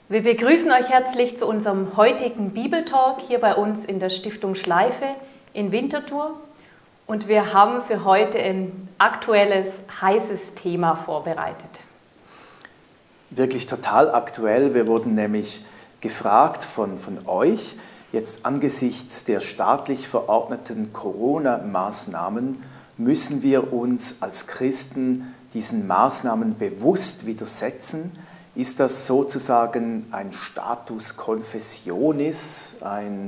Wir begrüßen euch herzlich zu unserem heutigen Bibeltalk hier bei uns in der Stiftung Schleife in Winterthur. Und wir haben für heute ein aktuelles, heißes Thema vorbereitet. Wirklich total aktuell. Wir wurden nämlich gefragt von euch, jetzt angesichts der staatlich verordneten Corona-Maßnahmen, müssen wir uns als Christen diesen Maßnahmen bewusst widersetzen? Ist das sozusagen ein Status Confessionis, ein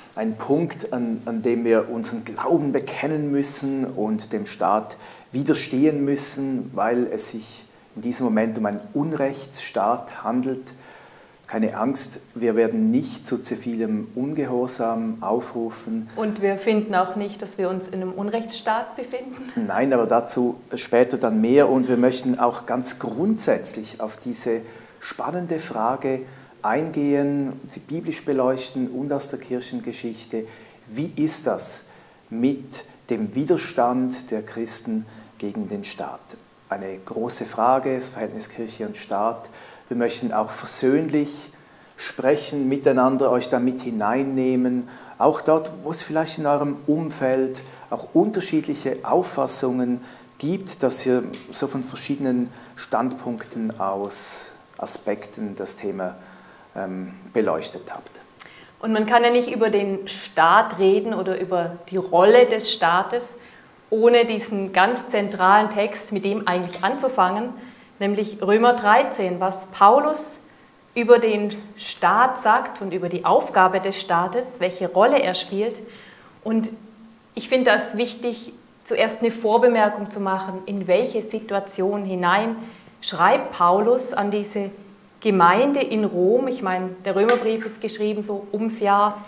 Punkt, an dem wir unseren Glauben bekennen müssen und dem Staat widerstehen müssen, weil es sich in diesem Moment um einen Unrechtsstaat handelt? Keine Angst, wir werden nicht zu zivilem Ungehorsam aufrufen. Und wir finden auch nicht, dass wir uns in einem Unrechtsstaat befinden? Nein, aber dazu später dann mehr. Und wir möchten auch ganz grundsätzlich auf diese spannende Frage eingehen, sie biblisch beleuchten und aus der Kirchengeschichte. Wie ist das mit dem Widerstand der Christen gegen den Staat? Eine große Frage, das Verhältnis Kirche und Staat. Wir möchten auch versöhnlich sprechen, miteinander euch da mit hineinnehmen, auch dort, wo es vielleicht in eurem Umfeld auch unterschiedliche Auffassungen gibt, dass ihr so von verschiedenen Standpunkten aus Aspekten das Thema beleuchtet habt. Und man kann ja nicht über den Staat reden oder über die Rolle des Staates, ohne diesen ganz zentralen Text, mit dem eigentlich anzufangen, nämlich Römer 13, was Paulus über den Staat sagt und über die Aufgabe des Staates, welche Rolle er spielt. Und ich finde es wichtig, zuerst eine Vorbemerkung zu machen, in welche Situation hinein schreibt Paulus an diese Gemeinde in Rom. Ich meine, der Römerbrief ist geschrieben so ums Jahr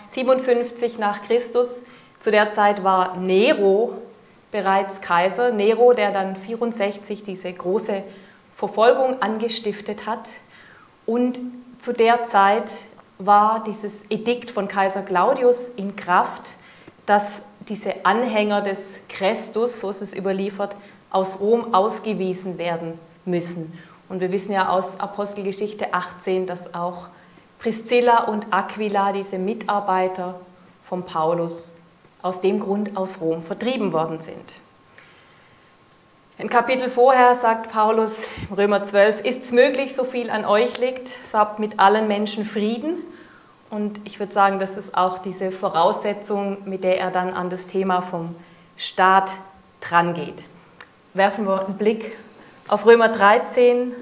57 nach Christus. Zu der Zeit war Nero bereits Kaiser. Nero, der dann 64 diese große Verfolgung angestiftet hat. Und zu der Zeit war dieses Edikt von Kaiser Claudius in Kraft, dass diese Anhänger des Christus, so ist es überliefert, aus Rom ausgewiesen werden müssen. Und wir wissen ja aus Apostelgeschichte 18, dass auch Priscilla und Aquila, diese Mitarbeiter von Paulus, aus dem Grund aus Rom vertrieben worden sind. Ein Kapitel vorher sagt Paulus, Römer 12, ist es möglich, so viel an euch liegt, so habt mit allen Menschen Frieden. Und ich würde sagen, das ist auch diese Voraussetzung, mit der er dann an das Thema vom Staat dran geht. Werfen wir einen Blick auf Römer 13,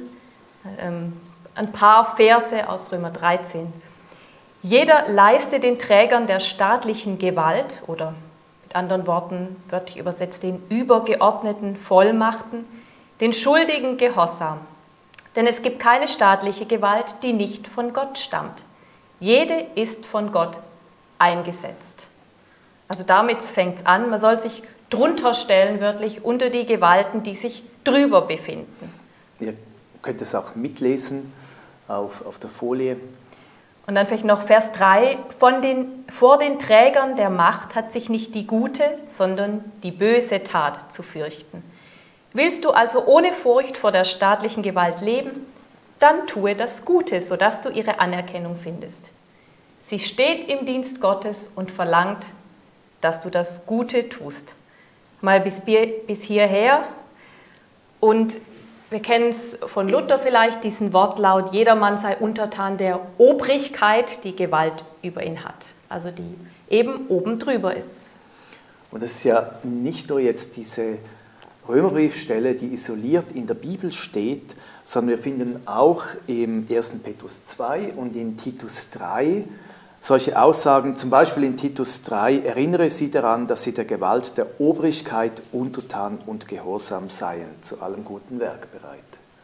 ein paar Verse aus Römer 13. Jeder leiste den Trägern der staatlichen Gewalt oder mit anderen Worten, wörtlich übersetzt, den übergeordneten Vollmachten, den schuldigen Gehorsam. Denn es gibt keine staatliche Gewalt, die nicht von Gott stammt. Jede ist von Gott eingesetzt. Also damit fängt es an, man soll sich drunter stellen, wörtlich unter die Gewalten, die sich drüber befinden. Ihr könnt es auch mitlesen auf der Folie. Und dann vielleicht noch Vers 3, vor den Trägern der Macht hat sich nicht die gute, sondern die böse Tat zu fürchten. Willst du also ohne Furcht vor der staatlichen Gewalt leben, dann tue das Gute, sodass du ihre Anerkennung findest. Sie steht im Dienst Gottes und verlangt, dass du das Gute tust. Mal bis hierher. Und wir kennen es von Luther vielleicht, diesen Wortlaut, jedermann sei untertan der Obrigkeit, die Gewalt über ihn hat. Also die eben oben drüber ist. Und es ist ja nicht nur jetzt diese Römerbriefstelle, die isoliert in der Bibel steht, sondern wir finden auch im 1. Petrus 2 und in Titus 3 solche Aussagen, zum Beispiel in Titus 3, erinnere sie daran, dass sie der Gewalt der Obrigkeit untertan und gehorsam seien, zu allem guten Werk bereit.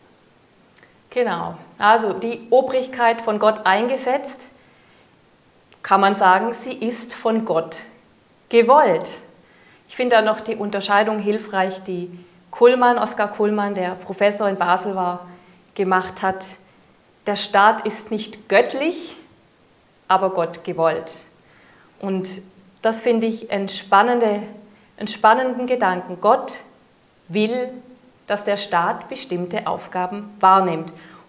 Genau, also die Obrigkeit von Gott eingesetzt, kann man sagen, sie ist von Gott gewollt. Ich finde da noch die Unterscheidung hilfreich, die Oskar Kuhlmann, der Professor in Basel war, gemacht hat. Der Staat ist nicht göttlich, aber Gott gewollt. Und das finde ich einen spannenden Gedanken. Gott will, dass der Staat bestimmte Aufgaben wahrnimmt. Und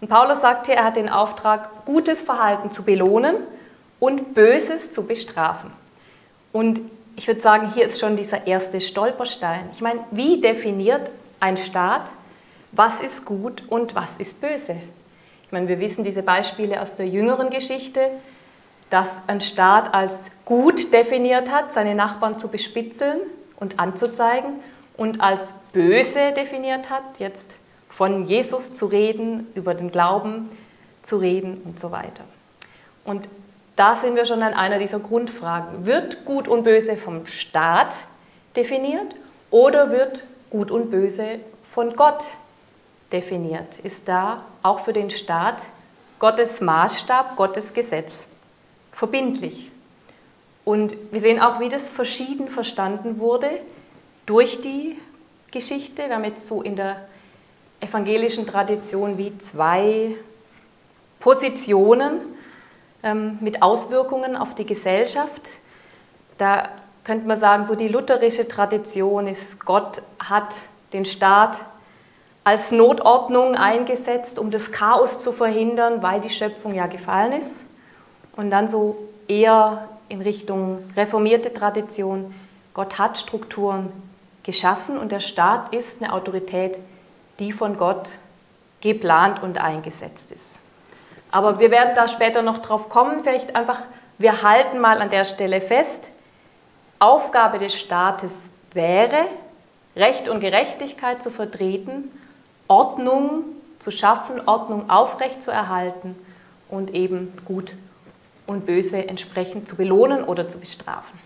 Und Paulus sagt hier, er hat den Auftrag, gutes Verhalten zu belohnen und Böses zu bestrafen. Und ich würde sagen, hier ist schon dieser erste Stolperstein. Ich meine, wie definiert ein Staat, was ist gut und was ist böse? Ich meine, wir wissen diese Beispiele aus der jüngeren Geschichte, dass ein Staat als gut definiert hat, seine Nachbarn zu bespitzeln und anzuzeigen, und als böse definiert hat, jetzt von Jesus zu reden, über den Glauben zu reden und so weiter. Und da sind wir schon an einer dieser Grundfragen. Wird Gut und Böse vom Staat definiert oder wird Gut und Böse von Gott definiert? Ist da auch für den Staat Gottes Maßstab, Gottes Gesetz verbindlich? Und wir sehen auch, wie das verschieden verstanden wurde durch die Geschichte. Wir haben jetzt so in der evangelischen Tradition wie zwei Positionen mit Auswirkungen auf die Gesellschaft. Da könnte man sagen, so die lutherische Tradition ist, Gott hat den Staat als Notordnung eingesetzt, um das Chaos zu verhindern, weil die Schöpfung ja gefallen ist. Und dann so eher in Richtung reformierte Tradition, Gott hat Strukturen geschaffen und der Staat ist eine Autorität, die von Gott geplant und eingesetzt ist. Aber wir werden da später noch drauf kommen, vielleicht einfach, wir halten mal an der Stelle fest, Aufgabe des Staates wäre, Recht und Gerechtigkeit zu vertreten, Ordnung zu schaffen, Ordnung aufrechtzuerhalten und eben Gut und Böse entsprechend zu belohnen oder zu bestrafen.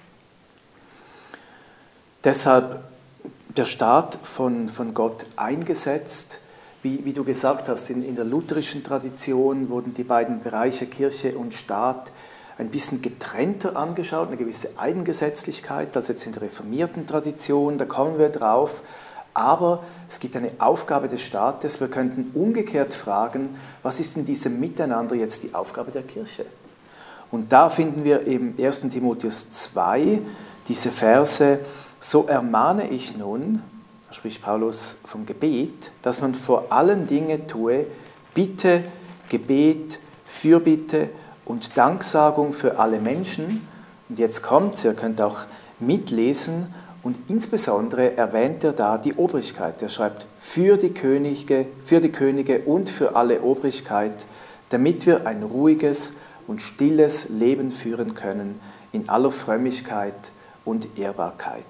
Deshalb der Staat von Gott eingesetzt. Wie du gesagt hast, in der lutherischen Tradition wurden die beiden Bereiche Kirche und Staat ein bisschen getrennter angeschaut, eine gewisse Eigengesetzlichkeit als jetzt in der reformierten Tradition, da kommen wir drauf. Aber es gibt eine Aufgabe des Staates. Wir könnten umgekehrt fragen, was ist in diesem Miteinander jetzt die Aufgabe der Kirche? Und da finden wir im 1. Timotheus 2 diese Verse: So ermahne ich nun, da spricht Paulus vom Gebet, dass man vor allen Dingen tue Bitte, Gebet, Fürbitte und Danksagung für alle Menschen. Und jetzt kommt's, ihr könnt auch mitlesen, und insbesondere erwähnt er da die Obrigkeit. Er schreibt, für die Könige und für alle Obrigkeit, damit wir ein ruhiges und stilles Leben führen können, in aller Frömmigkeit und Ehrbarkeit.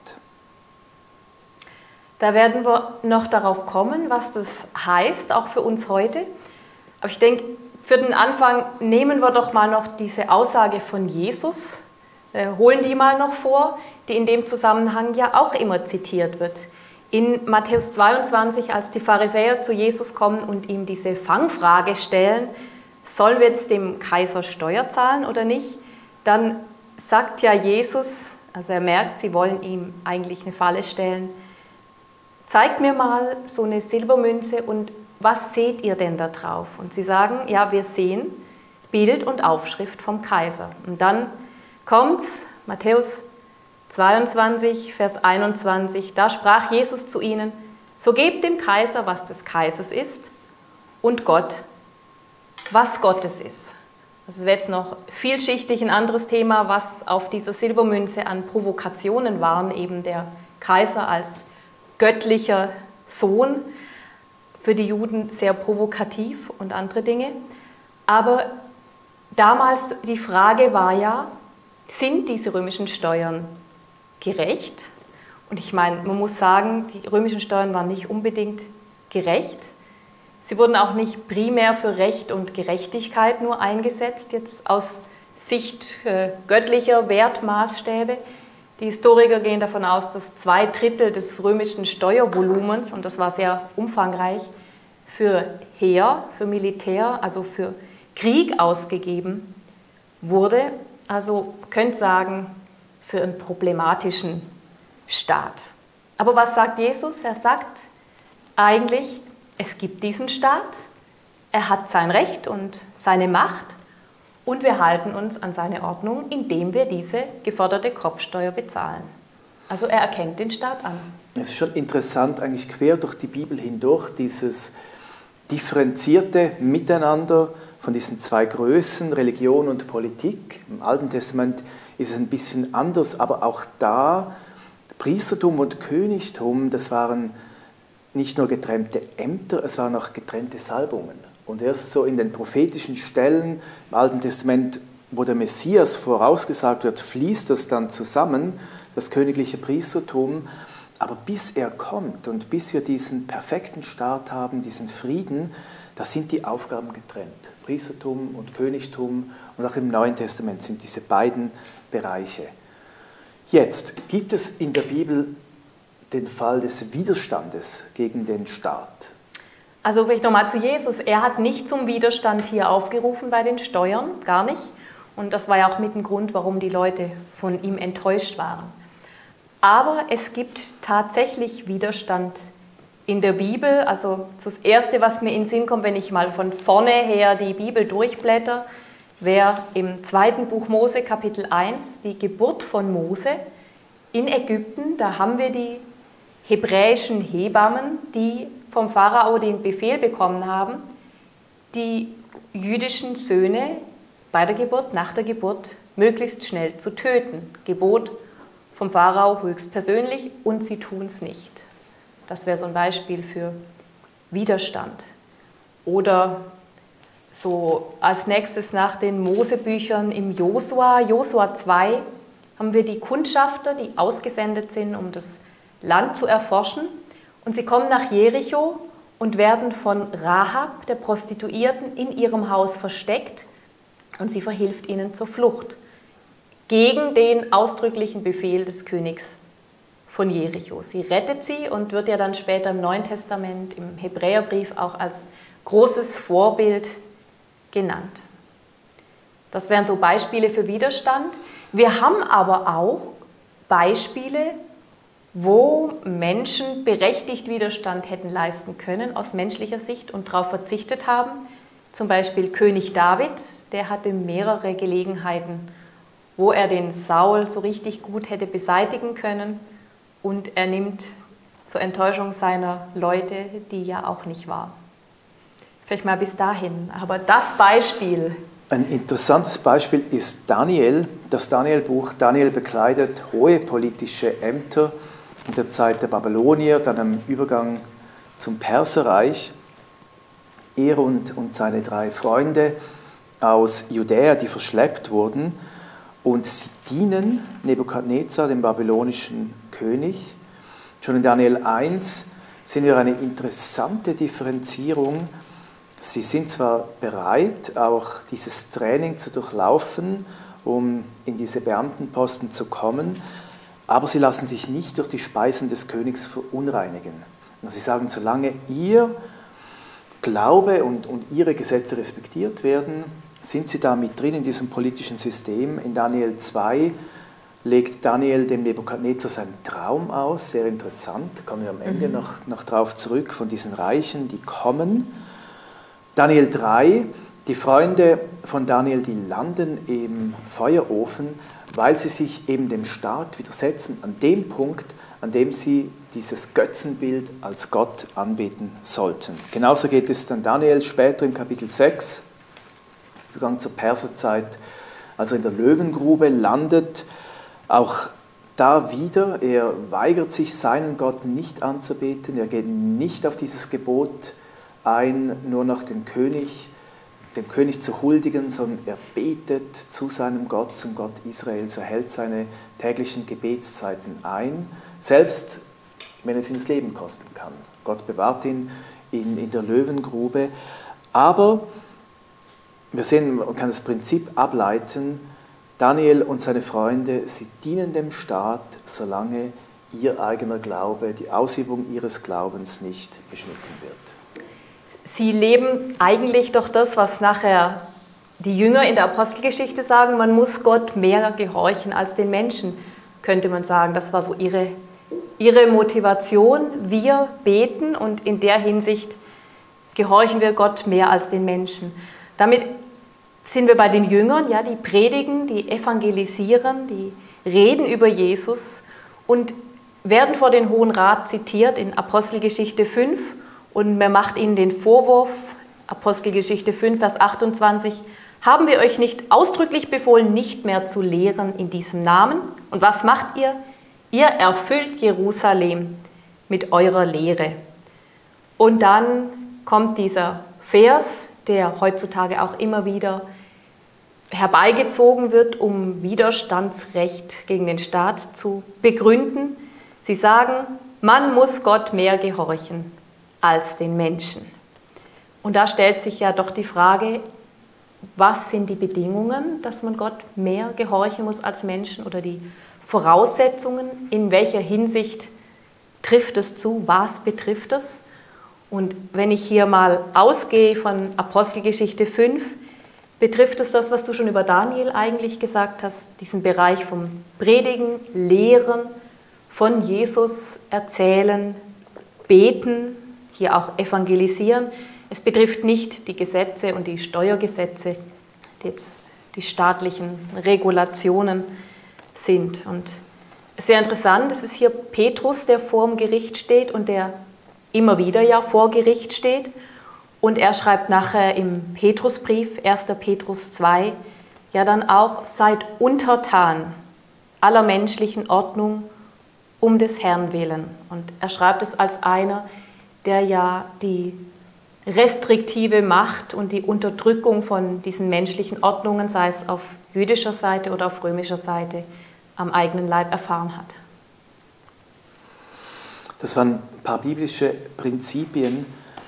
Da werden wir noch darauf kommen, was das heißt, auch für uns heute. Aber ich denke, für den Anfang nehmen wir doch mal noch diese Aussage von Jesus, holen die mal noch vor, die in dem Zusammenhang ja auch immer zitiert wird. In Matthäus 22, als die Pharisäer zu Jesus kommen und ihm diese Fangfrage stellen, sollen wir jetzt dem Kaiser Steuer zahlen oder nicht, dann sagt ja Jesus, also er merkt, sie wollen ihm eigentlich eine Falle stellen, zeigt mir mal so eine Silbermünze und was seht ihr denn da drauf? Und sie sagen, ja, wir sehen Bild und Aufschrift vom Kaiser. Und dann kommt's, Matthäus 22, Vers 21, da sprach Jesus zu ihnen, so gebt dem Kaiser, was des Kaisers ist, und Gott, was Gottes ist. Das wäre jetzt noch vielschichtig ein anderes Thema, was auf dieser Silbermünze an Provokationen waren, eben der Kaiser als göttlicher Sohn, für die Juden sehr provokativ und andere Dinge. Aber damals die Frage war ja, sind diese römischen Steuern gerecht? Und ich meine, man muss sagen, die römischen Steuern waren nicht unbedingt gerecht. Sie wurden auch nicht primär für Recht und Gerechtigkeit nur eingesetzt, jetzt aus Sicht göttlicher Wertmaßstäbe. Die Historiker gehen davon aus, dass 2/3 des römischen Steuervolumens, und das war sehr umfangreich, für Heer, für Militär, also für Krieg ausgegeben wurde. Also man könnte sagen, für einen problematischen Staat. Aber was sagt Jesus? Er sagt eigentlich, es gibt diesen Staat, er hat sein Recht und seine Macht und wir halten uns an seine Ordnung, indem wir diese geforderte Kopfsteuer bezahlen. Also er erkennt den Staat an. Es ist schon interessant, eigentlich quer durch die Bibel hindurch, dieses differenzierte Miteinander von diesen zwei Größen, Religion und Politik. Im Alten Testament ist es ein bisschen anders, aber auch da, Priestertum und Königtum, das waren nicht nur getrennte Ämter, es waren auch getrennte Salbungen. Und erst so in den prophetischen Stellen im Alten Testament, wo der Messias vorausgesagt wird, fließt das dann zusammen, das königliche Priestertum. Aber bis er kommt und bis wir diesen perfekten Staat haben, diesen Frieden, da sind die Aufgaben getrennt. Priestertum und Königtum und auch im Neuen Testament sind diese beiden Bereiche. Jetzt gibt es in der Bibel den Fall des Widerstandes gegen den Staat. Also vielleicht nochmal zu Jesus. Er hat nicht zum Widerstand hier aufgerufen bei den Steuern, gar nicht. Und das war ja auch mit ein Grund, warum die Leute von ihm enttäuscht waren. Aber es gibt tatsächlich Widerstand in der Bibel. Also das Erste, was mir in den Sinn kommt, wenn ich mal von vorne her die Bibel durchblätter, wäre im 2. Buch Mose, Kapitel 1, die Geburt von Mose in Ägypten. Da haben wir die hebräischen Hebammen, die vom Pharao den Befehl bekommen haben, die jüdischen Söhne bei der Geburt, nach der Geburt, möglichst schnell zu töten. Gebot vom Pharao höchstpersönlich und sie tun es nicht. Das wäre so ein Beispiel für Widerstand. Oder so als nächstes nach den Mosebüchern im Josua 2, haben wir die Kundschafter, die ausgesendet sind, um das Land zu erforschen. Und sie kommen nach Jericho und werden von Rahab, der Prostituierten, in ihrem Haus versteckt und sie verhilft ihnen zur Flucht. Gegen den ausdrücklichen Befehl des Königs von Jericho. Sie rettet sie und wird ja dann später im Neuen Testament, im Hebräerbrief auch als großes Vorbild genannt. Das wären so Beispiele für Widerstand. Wir haben aber auch Beispiele, wo Menschen berechtigt Widerstand hätten leisten können aus menschlicher Sicht und darauf verzichtet haben. Zum Beispiel König David, der hatte mehrere Gelegenheiten, wo er den Saul so richtig gut hätte beseitigen können und er nimmt zur Enttäuschung seiner Leute, die ja auch nicht war. Vielleicht mal bis dahin, aber das Beispiel. Ein interessantes Beispiel ist Daniel, das Daniel-Buch. Daniel bekleidet hohe politische Ämter in der Zeit der Babylonier, dann am Übergang zum Perserreich. Er und seine 3 Freunde aus Judäa, die verschleppt wurden, und sie dienen Nebukadnezar, dem babylonischen König. Schon in Daniel 1 sehen wir eine interessante Differenzierung. Sie sind zwar bereit, auch dieses Training zu durchlaufen, um in diese Beamtenposten zu kommen, aber sie lassen sich nicht durch die Speisen des Königs verunreinigen. Und sie sagen, solange ihr Glaube und ihre Gesetze respektiert werden, sind sie da mit drin in diesem politischen System. In Daniel 2 legt Daniel dem Nebukadnezar seinen Traum aus, sehr interessant, da kommen wir am Ende noch drauf zurück, von diesen Reichen, die kommen. Daniel 3, die Freunde von Daniel, die landen im Feuerofen, weil sie sich eben dem Staat widersetzen, an dem Punkt, an dem sie dieses Götzenbild als Gott anbeten sollten. Genauso geht es dann Daniel später im Kapitel 6, Übergang zur Perserzeit, als er in der Löwengrube landet. Auch da wieder, er weigert sich, seinen Gott nicht anzubeten, er geht nicht auf dieses Gebot ein, nur noch dem König zu huldigen, sondern er betet zu seinem Gott, zum Gott Israels, er hält seine täglichen Gebetszeiten ein, selbst wenn es ihn das Leben kosten kann. Gott bewahrt ihn in der Löwengrube, aber wir sehen, man kann das Prinzip ableiten, Daniel und seine Freunde, sie dienen dem Staat, solange ihr eigener Glaube, die Ausübung ihres Glaubens nicht beschnitten wird. Sie leben eigentlich doch das, was nachher die Jünger in der Apostelgeschichte sagen, man muss Gott mehr gehorchen als den Menschen, könnte man sagen. Das war so ihre Motivation. Wir beten und in der Hinsicht gehorchen wir Gott mehr als den Menschen. Damit sind wir bei den Jüngern, ja, die predigen, die evangelisieren, die reden über Jesus und werden vor den Hohen Rat zitiert in Apostelgeschichte 5, Und er macht ihnen den Vorwurf, Apostelgeschichte 5, Vers 28, haben wir euch nicht ausdrücklich befohlen, nicht mehr zu lehren in diesem Namen? Und was macht ihr? Ihr erfüllt Jerusalem mit eurer Lehre. Und dann kommt dieser Vers, der heutzutage auch immer wieder herbeigezogen wird, um Widerstandsrecht gegen den Staat zu begründen. Sie sagen, man muss Gott mehr gehorchen als den Menschen. Und da stellt sich ja doch die Frage, was sind die Bedingungen, dass man Gott mehr gehorchen muss als Menschen oder die Voraussetzungen, in welcher Hinsicht trifft es zu, was betrifft es? Und wenn ich hier mal ausgehe von Apostelgeschichte 5, betrifft es das, was du schon über Daniel eigentlich gesagt hast, diesen Bereich vom Predigen, Lehren, von Jesus erzählen, beten, hier auch evangelisieren. Es betrifft nicht die Gesetze und die Steuergesetze, die jetzt die staatlichen Regulationen sind. Und sehr interessant, es ist hier Petrus, der vor dem Gericht steht und der immer wieder ja vor Gericht steht. Und er schreibt nachher im Petrusbrief, 1. Petrus 2, ja dann auch, seid untertan aller menschlichen Ordnung um des Herrn willen. Und er schreibt es als einer, der ja die restriktive Macht und die Unterdrückung von diesen menschlichen Ordnungen, sei es auf jüdischer Seite oder auf römischer Seite, am eigenen Leib erfahren hat. Das waren ein paar biblische Prinzipien.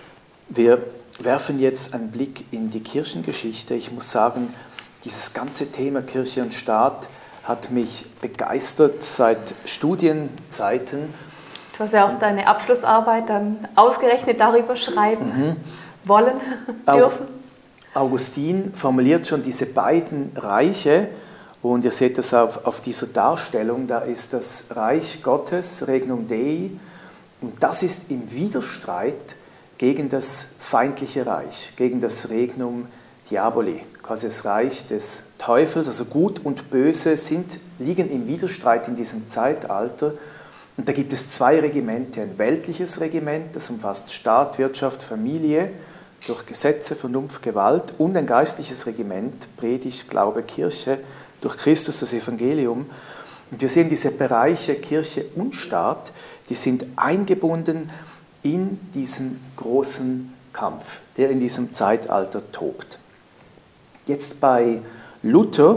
Wir werfen jetzt einen Blick in die Kirchengeschichte. Ich muss sagen, dieses ganze Thema Kirche und Staat hat mich begeistert seit Studienzeiten. Du hast ja auch deine Abschlussarbeit dann ausgerechnet darüber schreiben wollen, dürfen. Augustin formuliert schon diese beiden Reiche und ihr seht das auf dieser Darstellung, da ist das Reich Gottes, Regnum Dei, und das ist im Widerstreit gegen das feindliche Reich, gegen das Regnum Diaboli, quasi das Reich des Teufels, also Gut und Böse liegen im Widerstreit in diesem Zeitalter. Und da gibt es zwei Regimente, ein weltliches Regiment, das umfasst Staat, Wirtschaft, Familie, durch Gesetze, Vernunft, Gewalt, und ein geistliches Regiment, Predigt, Glaube, Kirche, durch Christus das Evangelium. Und wir sehen diese Bereiche Kirche und Staat, die sind eingebunden in diesen großen Kampf, der in diesem Zeitalter tobt. Jetzt bei Luther,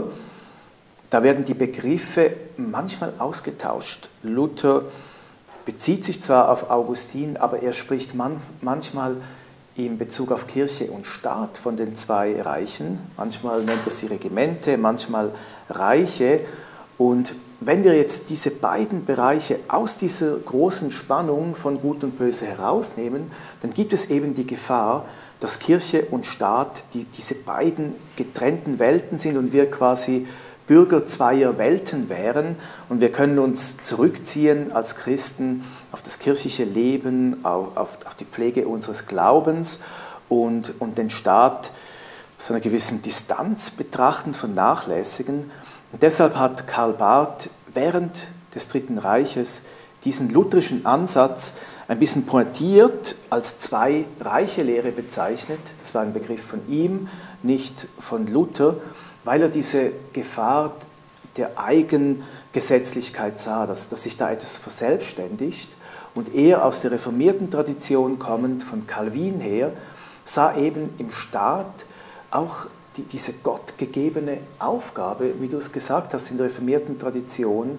da werden die Begriffe manchmal ausgetauscht. Luther bezieht sich zwar auf Augustin, aber er spricht manchmal in Bezug auf Kirche und Staat von den zwei Reichen. Manchmal nennt er sie Regimente, manchmal Reiche. Und wenn wir jetzt diese beiden Bereiche aus dieser großen Spannung von Gut und Böse herausnehmen, dann gibt es eben die Gefahr, dass Kirche und Staat diese beiden getrennten Welten sind und wir quasi Bürger zweier Welten wären und wir können uns zurückziehen als Christen auf das kirchliche Leben, auf die Pflege unseres Glaubens und den Staat aus einer gewissen Distanz betrachten, vernachlässigen. Und deshalb hat Karl Barth während des Dritten Reiches diesen lutherischen Ansatz ein bisschen pointiert als Zwei-Reiche-Lehre bezeichnet. Das war ein Begriff von ihm, nicht von Luther, weil er diese Gefahr der Eigengesetzlichkeit sah, dass sich da etwas verselbstständigt. Und er aus der reformierten Tradition kommend, von Calvin her, sah eben im Staat auch diese gottgegebene Aufgabe, wie du es gesagt hast, in der reformierten Tradition,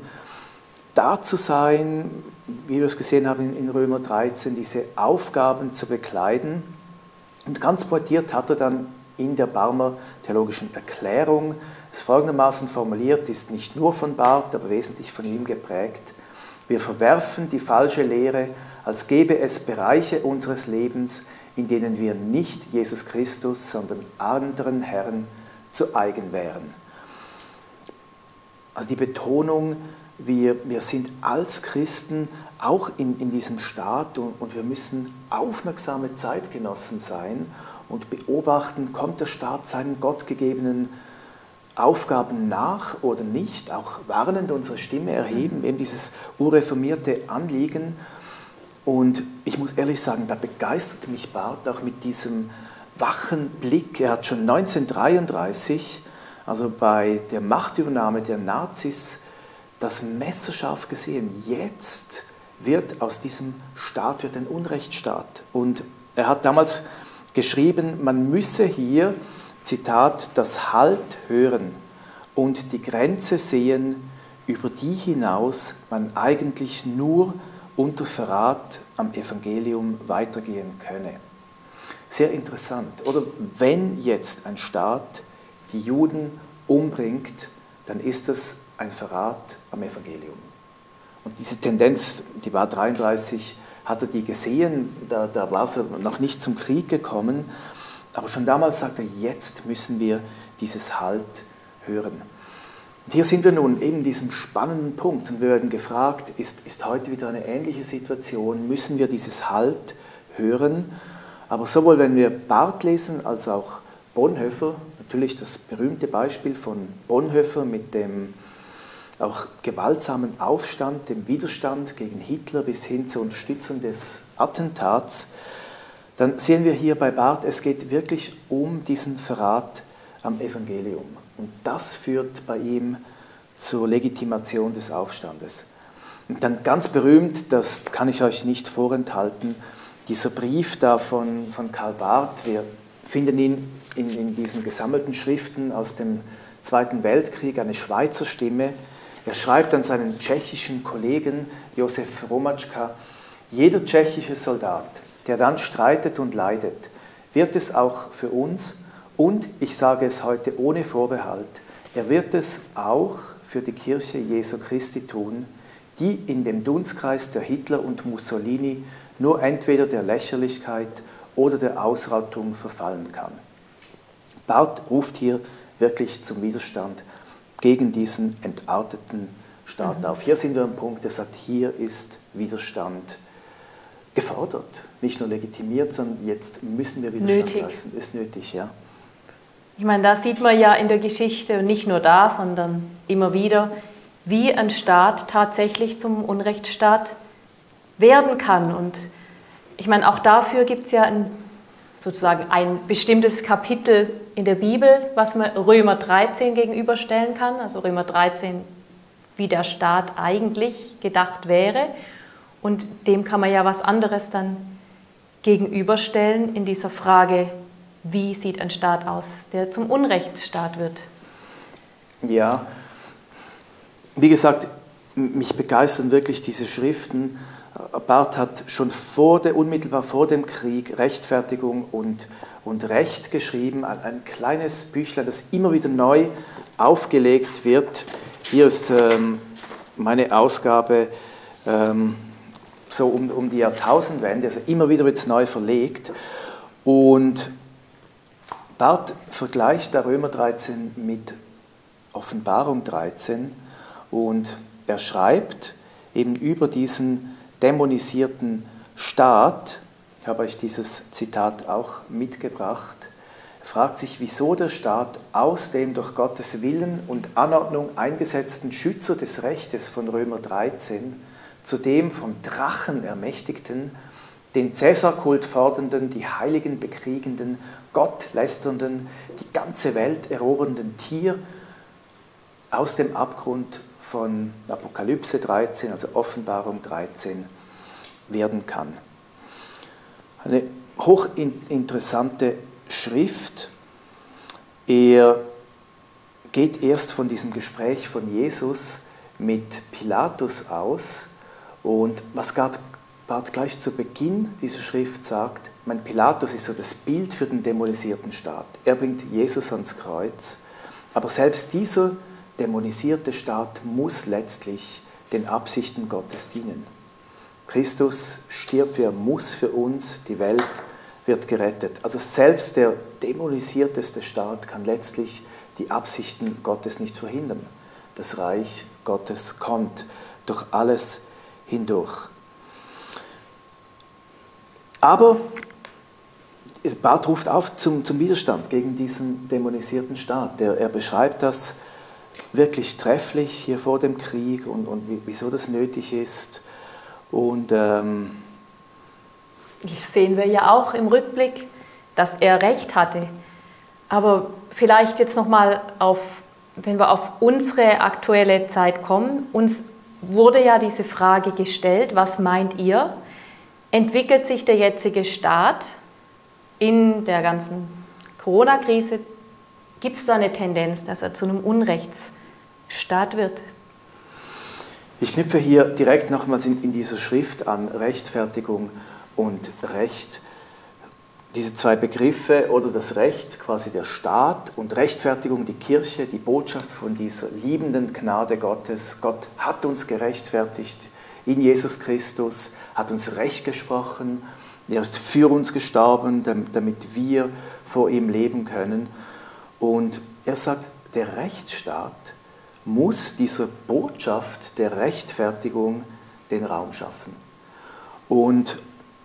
da zu sein, wie wir es gesehen haben in Römer 13, diese Aufgaben zu bekleiden. Und ganz pointiert hat er dann in der Barmer Theologischen Erklärung es folgendermaßen formuliert, ist nicht nur von Barth, aber wesentlich von ihm geprägt: Wir verwerfen die falsche Lehre, als gäbe es Bereiche unseres Lebens, in denen wir nicht Jesus Christus, sondern anderen Herren zu eigen wären. Also die Betonung, wir sind als Christen auch in diesem Staat und wir müssen aufmerksame Zeitgenossen sein und beobachten, kommt der Staat seinen gottgegebenen Aufgaben nach oder nicht, auch warnend unsere Stimme erheben, eben dieses urreformierte Anliegen. Und ich muss ehrlich sagen, da begeisterte mich Barth auch mit diesem wachen Blick. Er hat schon 1933, also bei der Machtübernahme der Nazis, das messerscharf gesehen. Jetzt wird aus diesem Staat ein Unrechtsstaat. Und er hat damals geschrieben, man müsse hier, Zitat, das Halt hören und die Grenze sehen, über die hinaus man eigentlich nur unter Verrat am Evangelium weitergehen könne. Sehr interessant. Oder wenn jetzt ein Staat die Juden umbringt, dann ist das ein Verrat am Evangelium. Und diese Tendenz, die war 1933, hatte die gesehen, da war sie noch nicht zum Krieg gekommen, aber schon damals sagte er, jetzt müssen wir dieses Halt hören. Und hier sind wir nun eben in diesem spannenden Punkt und wir werden gefragt, ist heute wieder eine ähnliche Situation, müssen wir dieses Halt hören? Aber sowohl wenn wir Barth lesen als auch Bonhoeffer, natürlich das berühmte Beispiel von Bonhoeffer mit dem auch gewaltsamen Aufstand, dem Widerstand gegen Hitler bis hin zur Unterstützung des Attentats, dann sehen wir hier bei Barth, es geht wirklich um diesen Verrat am Evangelium. Und das führt bei ihm zur Legitimation des Aufstandes. Und dann ganz berühmt, das kann ich euch nicht vorenthalten, dieser Brief da von Karl Barth, wir finden ihn in diesen gesammelten Schriften aus dem Zweiten Weltkrieg, eine Schweizer Stimme. Er schreibt an seinen tschechischen Kollegen Josef Romatschka, jeder tschechische Soldat, der dann streitet und leidet, wird es auch für uns, und ich sage es heute ohne Vorbehalt, er wird es auch für die Kirche Jesu Christi tun, die in dem Dunstkreis der Hitler und Mussolini nur entweder der Lächerlichkeit oder der Ausrottung verfallen kann. Barth ruft hier wirklich zum Widerstand gegen diesen entarteten Staat auf. Hier sind wir am Punkt, der sagt, hier ist Widerstand gefordert, nicht nur legitimiert, sondern jetzt müssen wir Widerstand leisten. Ist nötig, ja. Ich meine, da sieht man ja in der Geschichte, und nicht nur da, sondern immer wieder, wie ein Staat tatsächlich zum Unrechtsstaat werden kann. Und ich meine, auch dafür gibt es ja sozusagen ein bestimmtes Kapitel in der Bibel, was man Römer 13 gegenüberstellen kann. Also Römer 13, wie der Staat eigentlich gedacht wäre. Und dem kann man ja was anderes dann gegenüberstellen in dieser Frage, wie sieht ein Staat aus, der zum Unrechtsstaat wird? Ja, wie gesagt, mich begeistern wirklich diese Schriften. Barth hat schon unmittelbar vor dem Krieg Rechtfertigung und Recht geschrieben, ein kleines Büchlein, das immer wieder neu aufgelegt wird. Hier ist meine Ausgabe so um die Jahrtausendwende, also immer wieder wird es neu verlegt. Und Barth vergleicht da Römer 13 mit Offenbarung 13 und er schreibt eben über diesen dämonisierten Staat, ich habe euch dieses Zitat auch mitgebracht, er fragt sich, wieso der Staat aus dem durch Gottes Willen und Anordnung eingesetzten Schützer des Rechtes von Römer 13 zu dem vom Drachen ermächtigten, den Cäsarkult fordernden, die Heiligen bekriegenden, Gott lästernden, die ganze Welt erobernden Tier aus dem Abgrund von Apokalypse 13, also Offenbarung 13, werden kann. Eine hochinteressante Schrift. Er geht erst von diesem Gespräch von Jesus mit Pilatus aus und was Barth gleich zu Beginn dieser Schrift sagt, mein Pilatus ist so das Bild für den dämonisierten Staat. Er bringt Jesus ans Kreuz, aber selbst dieser dämonisierte Staat muss letztlich den Absichten Gottes dienen. Christus stirbt, er muss für uns, die Welt wird gerettet. Also selbst der dämonisierteste Staat kann letztlich die Absichten Gottes nicht verhindern. Das Reich Gottes kommt durch alles hindurch. Aber Barth ruft auf zum Widerstand gegen diesen dämonisierten Staat. Er beschreibt das wirklich trefflich hier vor dem Krieg und wieso das nötig ist. Und Das sehen wir ja auch im Rückblick, dass er recht hatte. Aber vielleicht jetzt nochmal wenn wir auf unsere aktuelle Zeit kommen, uns wurde ja diese Frage gestellt, was meint ihr? Entwickelt sich der jetzige Staat in der ganzen Corona-Krise? Gibt es da eine Tendenz, dass er zu einem Unrechtsstaat wird? Ich knüpfe hier direkt nochmals in dieser Schrift an, Rechtfertigung und Recht. Diese zwei Begriffe oder das Recht, quasi der Staat, und Rechtfertigung, die Kirche, die Botschaft von dieser liebenden Gnade Gottes. Gott hat uns gerechtfertigt in Jesus Christus, hat uns Recht gesprochen, er ist für uns gestorben, damit wir vor ihm leben können. Und er sagt, der Rechtsstaat muss dieser Botschaft der Rechtfertigung den Raum schaffen. Und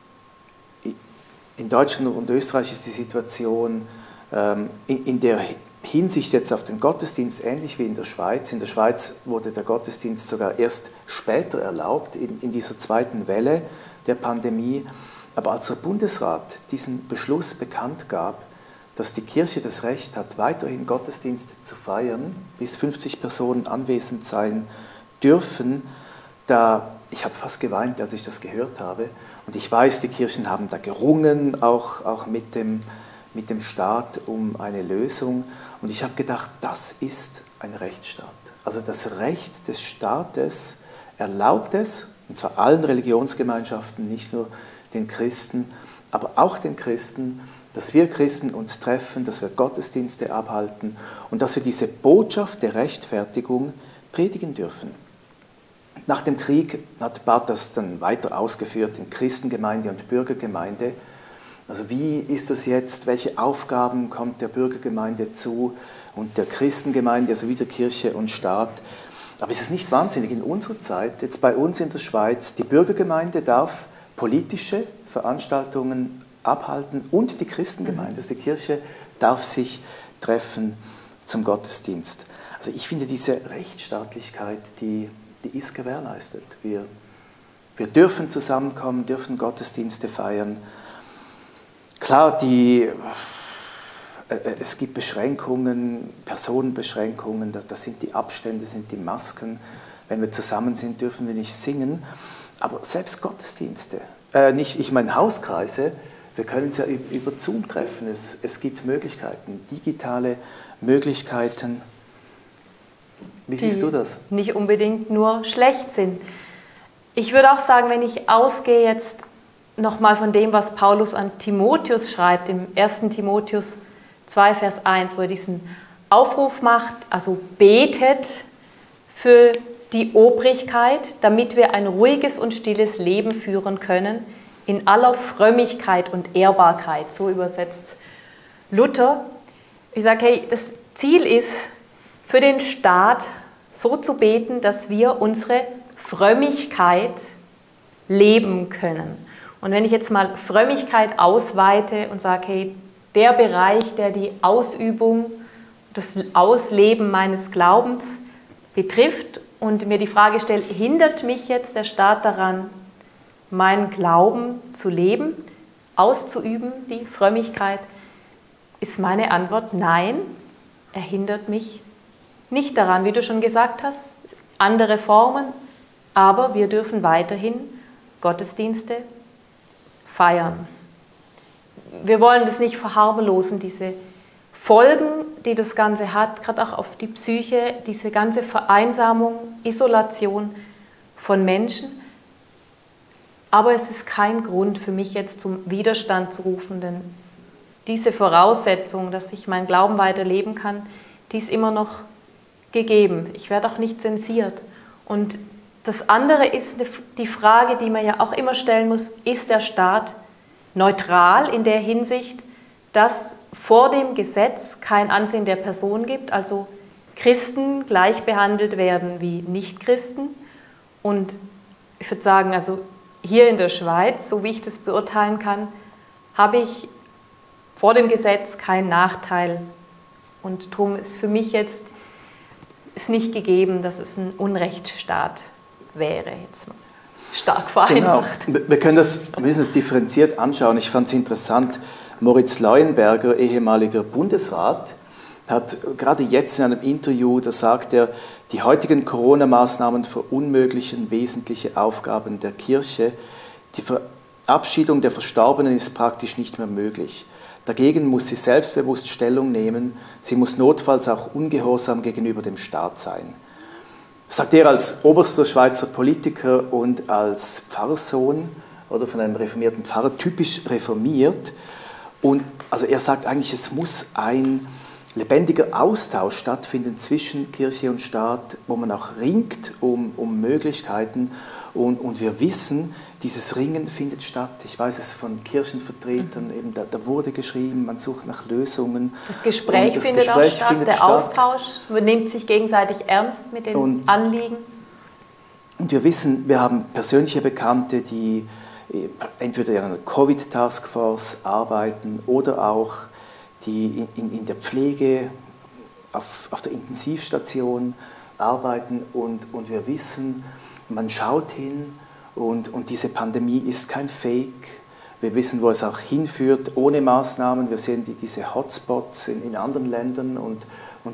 in Deutschland und Österreich ist die Situation in der Hinsicht jetzt auf den Gottesdienst ähnlich wie in der Schweiz. In der Schweiz wurde der Gottesdienst sogar erst später erlaubt, in dieser zweiten Welle der Pandemie. Aber als der Bundesrat diesen Beschluss bekannt gab, dass die Kirche das Recht hat, weiterhin Gottesdienste zu feiern, bis 50 Personen anwesend sein dürfen, ich habe fast geweint, als ich das gehört habe. Und ich weiß, die Kirchen haben da gerungen, auch mit dem Staat um eine Lösung. Und ich habe gedacht, das ist ein Rechtsstaat. Also das Recht des Staates erlaubt es, und zwar allen Religionsgemeinschaften, nicht nur den Christen, aber auch den Christen, dass wir Christen uns treffen, dass wir Gottesdienste abhalten und dass wir diese Botschaft der Rechtfertigung predigen dürfen. Nach dem Krieg hat Barth das dann weiter ausgeführt in Christengemeinde und Bürgergemeinde. Also wie ist das jetzt, welche Aufgaben kommt der Bürgergemeinde zu und der Christengemeinde, also wieder Kirche und Staat. Aber ist es nicht wahnsinnig in unserer Zeit, jetzt bei uns in der Schweiz, die Bürgergemeinde darf politische Veranstaltungen abhalten und die Christengemeinde, also die Kirche, darf sich treffen zum Gottesdienst. Also ich finde diese Rechtsstaatlichkeit, die ist gewährleistet. Wir dürfen zusammenkommen, dürfen Gottesdienste feiern. Klar, es gibt Beschränkungen, Personenbeschränkungen, das sind die Abstände, sind die Masken. Wenn wir zusammen sind, dürfen wir nicht singen. Aber selbst Gottesdienste, ich meine Hauskreise, wir können uns ja über Zoom treffen. Es gibt Möglichkeiten, digitale Möglichkeiten. Wie siehst du das? Nicht unbedingt nur schlecht sind. Ich würde auch sagen, wenn ich ausgehe jetzt nochmal von dem, was Paulus an Timotheus schreibt, im 1. Timotheus 2, Vers 1, wo er diesen Aufruf macht, also betet für die Obrigkeit, damit wir ein ruhiges und stilles Leben führen können, in aller Frömmigkeit und Ehrbarkeit, so übersetzt Luther. Ich sage, hey, das Ziel ist, für den Staat so zu beten, dass wir unsere Frömmigkeit leben können. Und wenn ich jetzt mal Frömmigkeit ausweite und sage, hey, der Bereich, der die Ausübung, das Ausleben meines Glaubens betrifft und mir die Frage stelle, hindert mich jetzt der Staat daran, meinen Glauben zu leben, auszuüben, die Frömmigkeit, ist meine Antwort nein, er hindert mich nicht daran, wie du schon gesagt hast, andere Formen, aber wir dürfen weiterhin Gottesdienste feiern. Wir wollen das nicht verharmlosen, diese Folgen, die das Ganze hat, gerade auch auf die Psyche, diese ganze Vereinsamung, Isolation von Menschen. Aber es ist kein Grund für mich jetzt zum Widerstand zu rufen, denn diese Voraussetzung, dass ich meinen Glauben weiterleben kann, die ist immer noch gegeben. Ich werde auch nicht zensiert. Und das andere ist die Frage, die man ja auch immer stellen muss, ist der Staat neutral in der Hinsicht, dass vor dem Gesetz kein Ansehen der Person gibt, also Christen gleich behandelt werden wie Nichtchristen. Und ich würde sagen, also hier in der Schweiz, so wie ich das beurteilen kann, habe ich vor dem Gesetz keinen Nachteil. Und darum ist für mich jetzt nicht gegeben, dass es ein Unrechtsstaat wäre. Jetzt mal. stark vereinfacht. Genau. Wir müssen es differenziert anschauen. Ich fand es interessant, Moritz Leuenberger, ehemaliger Bundesrat, hat gerade jetzt in einem Interview, da sagt er, die heutigen Corona-Maßnahmen verunmöglichen wesentliche Aufgaben der Kirche. Die Verabschiedung der Verstorbenen ist praktisch nicht mehr möglich. Dagegen muss sie selbstbewusst Stellung nehmen. Sie muss notfalls auch ungehorsam gegenüber dem Staat sein. Das sagt er als oberster Schweizer Politiker und als Pfarrerssohn oder von einem reformierten Pfarrer, typisch reformiert. Und also er sagt eigentlich, es muss ein lebendiger Austausch stattfinden zwischen Kirche und Staat, wo man auch ringt um Möglichkeiten. Und wir wissen, dieses Ringen findet statt. Ich weiß es von Kirchenvertretern, eben da wurde geschrieben, man sucht nach Lösungen. Das Gespräch findet auch statt, der Austausch, man nimmt sich gegenseitig ernst mit den Anliegen. Und wir wissen, wir haben persönliche Bekannte, die entweder in einer Covid-Taskforce arbeiten oder auch die in der Pflege auf der Intensivstation arbeiten. Und wir wissen, man schaut hin und diese Pandemie ist kein Fake. Wir wissen, wo es auch hinführt, ohne Maßnahmen. Wir sehen diese Hotspots in anderen Ländern und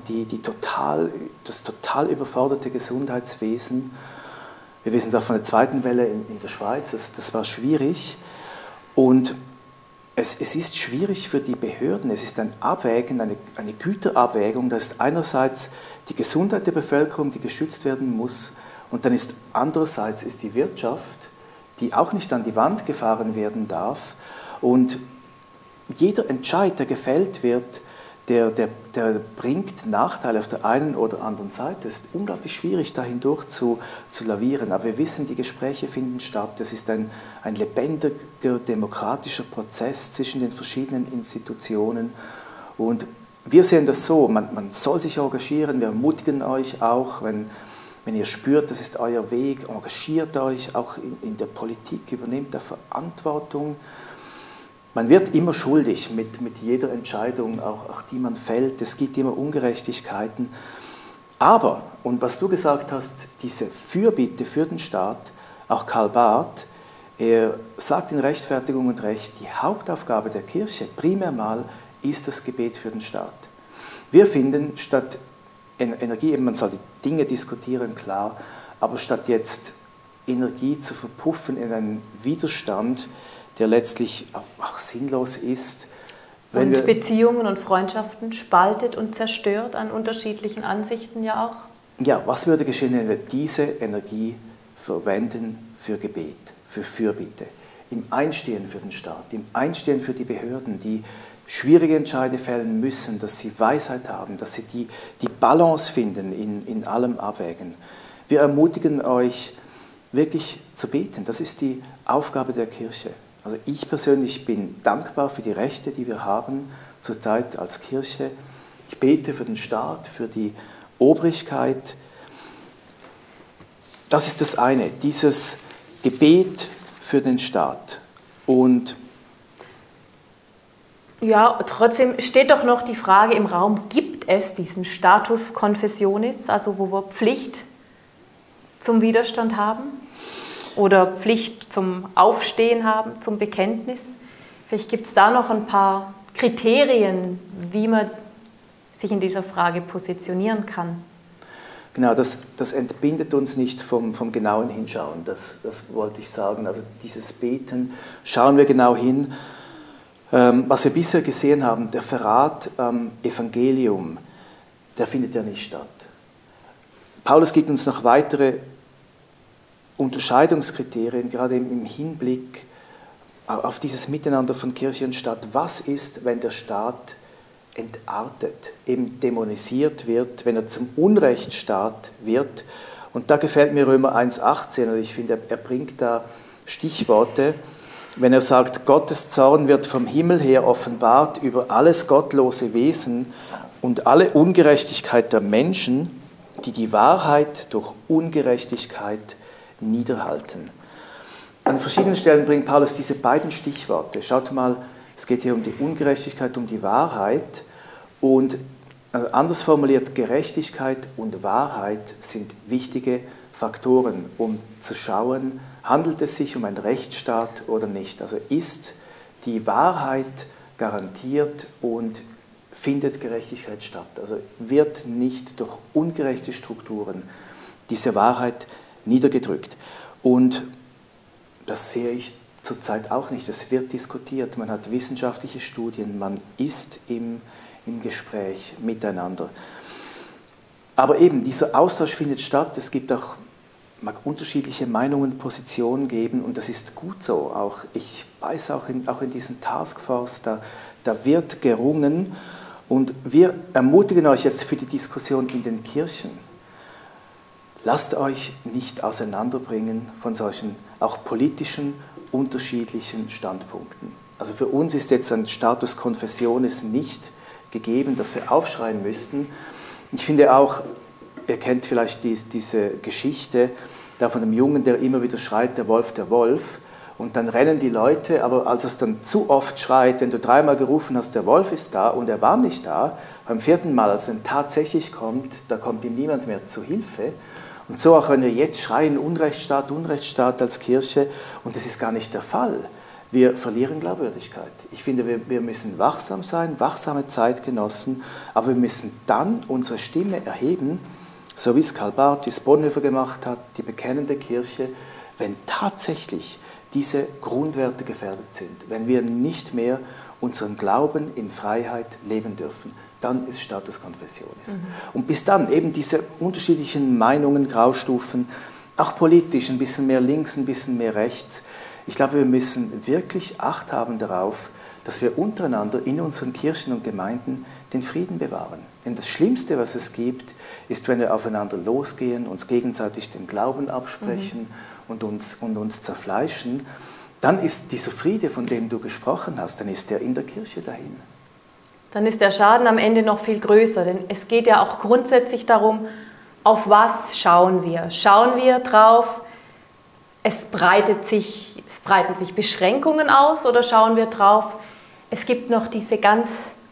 das total überforderte Gesundheitswesen. Wir wissen es auch von der zweiten Welle in der Schweiz, das war schwierig. Und es ist schwierig für die Behörden, es ist ein Abwägen, eine Güterabwägung. Da ist einerseits die Gesundheit der Bevölkerung, die geschützt werden muss, und dann ist andererseits die Wirtschaft, die auch nicht an die Wand gefahren werden darf. Und jeder Entscheid, der gefällt wird, der bringt Nachteile auf der einen oder anderen Seite. Es ist unglaublich schwierig, da hindurch zu lavieren. Aber wir wissen, die Gespräche finden statt. Es ist ein lebendiger, demokratischer Prozess zwischen den verschiedenen Institutionen. Und wir sehen das so, man soll sich engagieren. Wir ermutigen euch auch, wenn ihr spürt, das ist euer Weg, engagiert euch auch in der Politik, übernehmt da Verantwortung. Man wird immer schuldig mit jeder Entscheidung, auch die man fällt. Es gibt immer Ungerechtigkeiten. Aber, und was du gesagt hast, diese Fürbitte für den Staat, auch Karl Barth, er sagt in Rechtfertigung und Recht, die Hauptaufgabe der Kirche, primär mal, ist das Gebet für den Staat. Wir finden, statt Energie, man soll die Dinge diskutieren, klar, aber statt jetzt Energie zu verpuffen in einen Widerstand, der letztlich auch sinnlos ist. Und Beziehungen und Freundschaften spaltet und zerstört an unterschiedlichen Ansichten ja auch. Ja, was würde geschehen, wenn wir diese Energie verwenden für Gebet, für Fürbitte, im Einstehen für den Staat, im Einstehen für die Behörden, die schwierige Entscheide fällen müssen, dass sie Weisheit haben, dass sie die Balance finden in allem Abwägen. Wir ermutigen euch, wirklich zu beten. Das ist die Aufgabe der Kirche. Also ich persönlich bin dankbar für die Rechte, die wir haben zurzeit als Kirche. Ich bete für den Staat, für die Obrigkeit. Das ist das eine, dieses Gebet für den Staat. Und ja, trotzdem steht doch noch die Frage im Raum, gibt es diesen Status Confessionis, also wo wir Pflicht zum Widerstand haben? Oder Pflicht zum Aufstehen haben, zum Bekenntnis. Vielleicht gibt es da noch ein paar Kriterien, wie man sich in dieser Frage positionieren kann. Genau, das entbindet uns nicht vom genauen Hinschauen, das wollte ich sagen. Also dieses Beten, schauen wir genau hin. Was wir bisher gesehen haben, der Verrat am Evangelium, der findet ja nicht statt. Paulus gibt uns noch weitere Unterscheidungskriterien, gerade im Hinblick auf dieses Miteinander von Kirche und Staat. Was ist, wenn der Staat entartet, eben dämonisiert wird, wenn er zum Unrechtsstaat wird? Und da gefällt mir Römer 1,18, und ich finde, er bringt da Stichworte, wenn er sagt, Gottes Zorn wird vom Himmel her offenbart über alles gottlose Wesen und alle Ungerechtigkeit der Menschen, die die Wahrheit durch Ungerechtigkeit niederhalten. An verschiedenen Stellen bringt Paulus diese beiden Stichworte. Schaut mal, es geht hier um die Ungerechtigkeit, um die Wahrheit. Und anders formuliert, Gerechtigkeit und Wahrheit sind wichtige Faktoren, um zu schauen, handelt es sich um einen Rechtsstaat oder nicht. Also ist die Wahrheit garantiert und findet Gerechtigkeit statt. Also wird nicht durch ungerechte Strukturen diese Wahrheit niedergedrückt. Und das sehe ich zurzeit auch nicht. Es wird diskutiert, man hat wissenschaftliche Studien, man ist im Gespräch miteinander. Aber eben, dieser Austausch findet statt, es gibt auch, mag unterschiedliche Meinungen, Positionen geben und das ist gut so. Auch, ich weiß auch in diesen Taskforce, da wird gerungen und wir ermutigen euch jetzt für die Diskussion in den Kirchen. Lasst euch nicht auseinanderbringen von solchen auch politischen, unterschiedlichen Standpunkten. Also für uns ist jetzt ein Status Confessionis nicht gegeben, dass wir aufschreien müssten. Ich finde auch, ihr kennt vielleicht diese Geschichte da von einem Jungen, der immer wieder schreit, der Wolf, der Wolf. Und dann rennen die Leute, aber als es dann zu oft schreit, wenn du 3-mal gerufen hast, der Wolf ist da und er war nicht da, beim 4. Mal, als er dann tatsächlich kommt, da kommt ihm niemand mehr zu Hilfe. Und so auch wenn wir jetzt schreien, Unrechtsstaat, Unrechtsstaat als Kirche, und das ist gar nicht der Fall. Wir verlieren Glaubwürdigkeit. Ich finde, wir müssen wachsam sein, wachsame Zeitgenossen, aber wir müssen dann unsere Stimme erheben, so wie es Karl Barth, wie es Bonhoeffer gemacht hat, die bekennende Kirche, wenn tatsächlich diese Grundwerte gefährdet sind, wenn wir nicht mehr unseren Glauben in Freiheit leben dürfen, dann ist Status Confessionis. Und bis dann eben diese unterschiedlichen Meinungen, Graustufen, auch politisch, ein bisschen mehr links, ein bisschen mehr rechts. Ich glaube, wir müssen wirklich Acht haben darauf, dass wir untereinander in unseren Kirchen und Gemeinden den Frieden bewahren. Denn das Schlimmste, was es gibt, ist, wenn wir aufeinander losgehen, uns gegenseitig den Glauben absprechen und uns zerfleischen. Dann ist dieser Friede, von dem du gesprochen hast, dann ist der in der Kirche dahin. Dann ist der Schaden am Ende noch viel größer, denn es geht ja auch grundsätzlich darum, auf was schauen wir? Schauen wir drauf, es breiten sich Beschränkungen aus, oder schauen wir drauf, es gibt noch diese ganz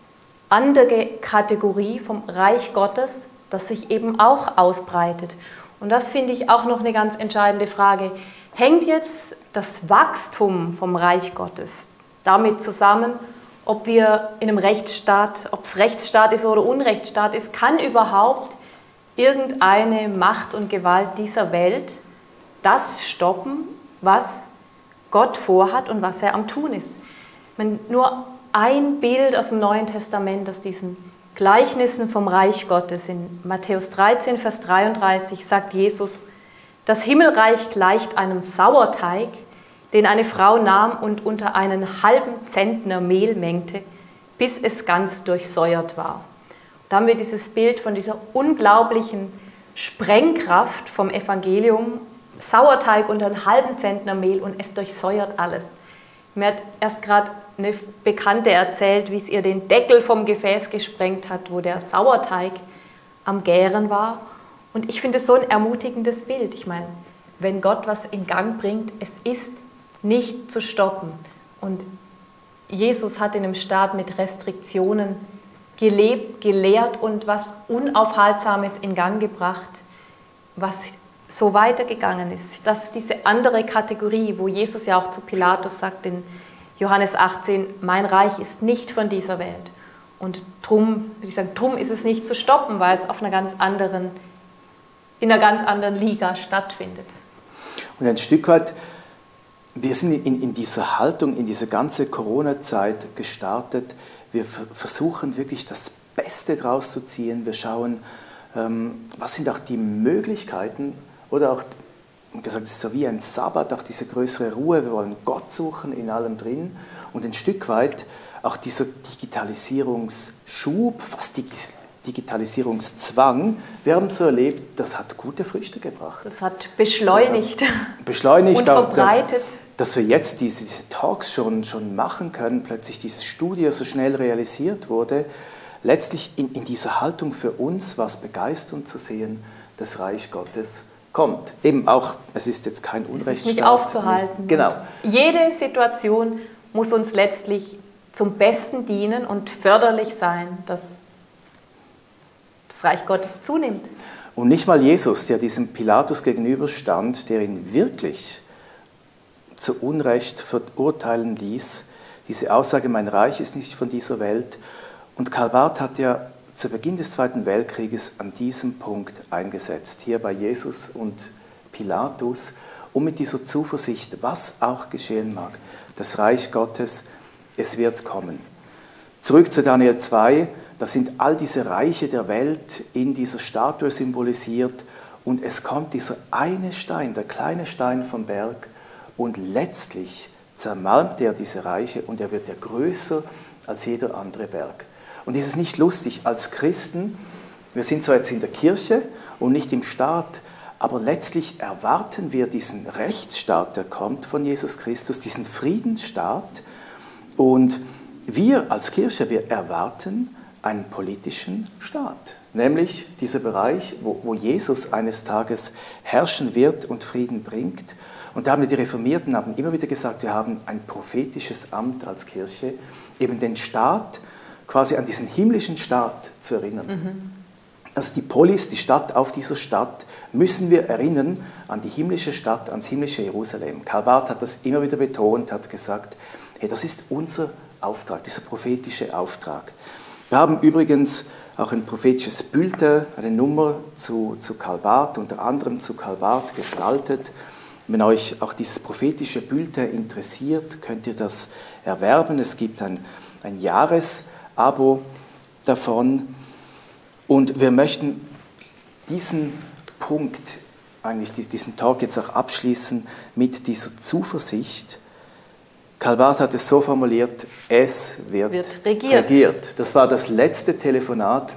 andere Kategorie vom Reich Gottes, das sich eben auch ausbreitet. Und das finde ich auch noch eine ganz entscheidende Frage. Hängt jetzt das Wachstum vom Reich Gottes damit zusammen, ob wir in einem Rechtsstaat, ob es Rechtsstaat ist oder Unrechtsstaat ist, kann überhaupt irgendeine Macht und Gewalt dieser Welt das stoppen, was Gott vorhat und was er am Tun ist? Ich meine, nur ein Bild aus dem Neuen Testament, aus diesen Gleichnissen vom Reich Gottes. In Matthäus 13, Vers 33 sagt Jesus, das Himmelreich gleicht einem Sauerteig, den eine Frau nahm und unter einen halben Zentner Mehl mengte, bis es ganz durchsäuert war. Da haben wir dieses Bild von dieser unglaublichen Sprengkraft vom Evangelium, Sauerteig unter einen halben Zentner Mehl und es durchsäuert alles. Mir hat erst gerade eine Bekannte erzählt, wie es ihr den Deckel vom Gefäß gesprengt hat, wo der Sauerteig am Gären war. Und ich finde es so ein ermutigendes Bild. Ich meine, wenn Gott was in Gang bringt, es ist nicht zu stoppen. Und Jesus hat in einem Staat mit Restriktionen gelebt, gelehrt und was Unaufhaltsames in Gang gebracht, was so weitergegangen ist. Das ist diese andere Kategorie, wo Jesus ja auch zu Pilatus sagt in Johannes 18, mein Reich ist nicht von dieser Welt. Und drum, würde ich sagen, drum ist es nicht zu stoppen, weil es auf in einer ganz anderen Liga stattfindet. Und ein Stück weit, wir sind in dieser Haltung, in dieser ganzen Corona-Zeit gestartet. Wir versuchen wirklich das Beste draus zu ziehen. Wir schauen, was sind auch die Möglichkeiten oder auch, gesagt, es ist so wie ein Sabbat, auch diese größere Ruhe. Wir wollen Gott suchen in allem drin und ein Stück weit auch dieser Digitalisierungsschub, fast Digitalisierungszwang, wir haben so erlebt, das hat gute Früchte gebracht. Das hat beschleunigt und verbreitet. Dass wir jetzt diese Talks schon machen können, plötzlich dieses Studio so schnell realisiert wurde. Letztlich in dieser Haltung für uns war es begeisternd zu sehen, das Reich Gottes kommt. Eben auch, es ist jetzt kein Unrechtsstaat. Es ist nicht aufzuhalten. Genau. Jede Situation muss uns letztlich zum Besten dienen und förderlich sein, dass das Reich Gottes zunimmt. Und nicht mal Jesus, der diesem Pilatus gegenüberstand, der ihn wirklich zu Unrecht verurteilen ließ, diese Aussage, mein Reich ist nicht von dieser Welt. Und Karl Barth hat ja zu Beginn des Zweiten Weltkrieges an diesem Punkt eingesetzt, hier bei Jesus und Pilatus, um mit dieser Zuversicht, was auch geschehen mag, das Reich Gottes, es wird kommen. Zurück zu Daniel 2, da sind all diese Reiche der Welt in dieser Statue symbolisiert und es kommt dieser eine Stein, der kleine Stein vom Berg und letztlich zermalmt er diese Reiche und er wird ja größer als jeder andere Berg. Und ist es nicht lustig, als Christen, wir sind zwar jetzt in der Kirche und nicht im Staat, aber letztlich erwarten wir diesen Rechtsstaat, der kommt von Jesus Christus, diesen Friedensstaat. Und wir als Kirche, wir erwarten einen politischen Staat, nämlich dieser Bereich, wo Jesus eines Tages herrschen wird und Frieden bringt. Und da haben die Reformierten immer wieder gesagt, wir haben ein prophetisches Amt als Kirche, eben den Staat quasi an diesen himmlischen Staat zu erinnern. Also die Polis, die Stadt auf dieser Stadt, müssen wir erinnern an die himmlische Stadt, ans himmlische Jerusalem. Karl Barth hat das immer wieder betont, hat gesagt, hey, das ist unser Auftrag, dieser prophetische Auftrag. Wir haben übrigens auch ein prophetisches Bulletin, eine Nummer zu Karl Barth, unter anderem zu Karl Barth gestaltet. Wenn euch auch dieses prophetische Bulletin interessiert, könnt ihr das erwerben. Es gibt ein Jahresabo davon. Und wir möchten diesen Punkt, eigentlich diesen Talk jetzt auch abschließen mit dieser Zuversicht. Karl Barth hat es so formuliert, es wird regiert. Das war das letzte Telefonat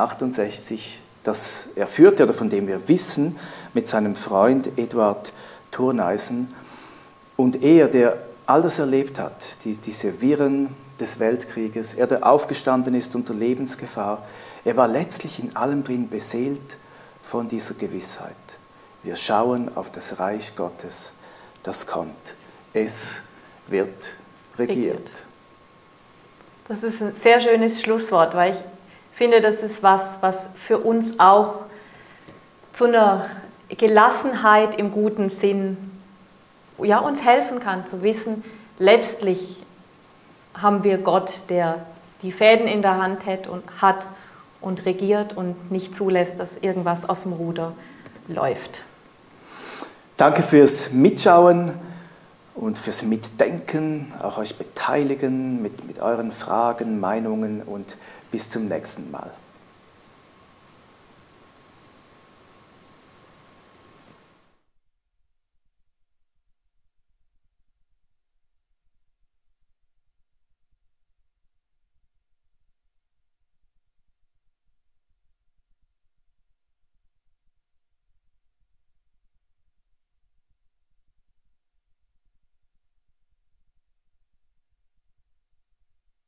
1968, das er führte oder von dem wir wissen, mit seinem Freund Eduard Thurneisen. Und er, der all das erlebt hat, diese Wirren des Weltkrieges, er, der aufgestanden ist unter Lebensgefahr, er war letztlich in allem drin beseelt von dieser Gewissheit. Wir schauen auf das Reich Gottes, das kommt. Es wird regiert. Das ist ein sehr schönes Schlusswort, weil ich finde, das ist was für uns auch zu einer Gelassenheit im guten Sinn ja, uns helfen kann, zu wissen, letztlich haben wir Gott, der die Fäden in der Hand hat und regiert und nicht zulässt, dass irgendwas aus dem Ruder läuft. Danke fürs Mitschauen und fürs Mitdenken, auch euch beteiligen mit euren Fragen, Meinungen und bis zum nächsten Mal.